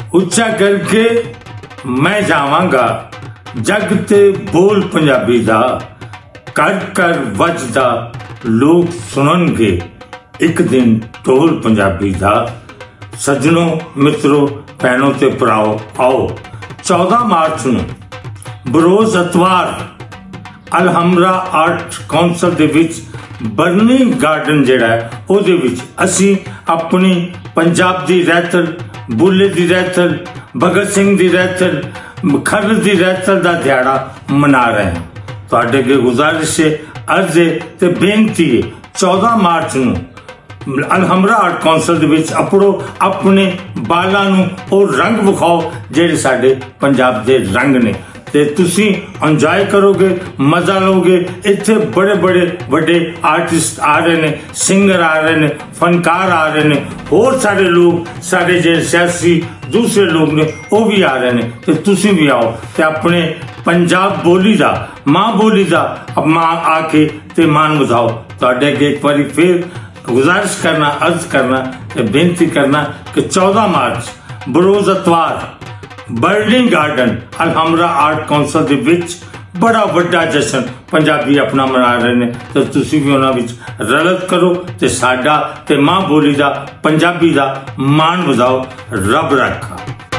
ਉੱਚਾ करके मैं जावांगा जग ते बोल पंजाबी दा, कर कर वजदा लोग सुननगे एक दिन ढोल पंजाबी दा। सज्जनों, मित्रों, भैनों ते भराओ, आओ 14 मार्च ਨੂੰ बरोज अतवार अलहमरा आर्ट कौंसल दे विच बर्निंग गार्डन जिहड़ा है ਉਹਦੇ ਵਿੱਚ ਅਸੀਂ अपनी पंजाब दी रहतल, बुल्ले दी रहतल, भगत सिंह दी रहतल, खरल दी रहतल दा दिहाड़ा मना रहे हैं। तुहाडे अगे गुजारिश है, अर्ज है ते बेनती है, 14 मार्च ਨੂੰ अलहमरा आर्ट कौंसल दे विच अपड़ो अपने बालां नूं ਉਹ रंग विखाओ ਜਿਹੜੇ ਸਾਡੇ पंजाब दे रंग ने ते तुसी इंजॉय करोगे, मजा लोगे। इत्थे बड़े बड़े वड्डे आर्टिस्ट आ रहे ने, सिंगर आ रहे ने, फनकार आ रहे ने, होर सारे लोग सारे जे सियासी दूसरे लोग ने वो भी आ रहे ने ते तुसी भी आओ ते अपने पंजाब बोली दा, मां बोली दा मां आके ते मान बधाओ। तुहाडे अगे एक बारी फिर गुजारिश करना, अर्ज करना ते बेनती करना कि 14 मार्च बरोज अतवार burning garden Alhamra art council दे विच बड़ा वड्डा जश्न पंजाबी अपना मना रहे ने ते तुसी भी उन्हां विच रलत करो ते साडा ते मां बोली दा पंजाबी दा मान वधाओ। रब रखा।